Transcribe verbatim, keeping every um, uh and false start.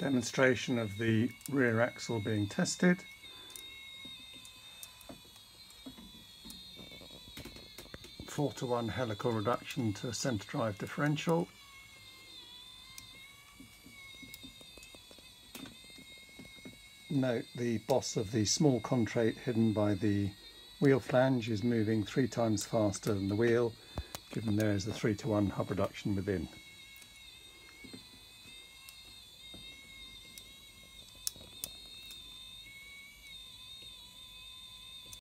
Demonstration of the rear axle being tested. four to one helical reduction to centre drive differential. Note the boss of the small contrate hidden by the wheel flange is moving three times faster than the wheel, given there is a three to one hub reduction within.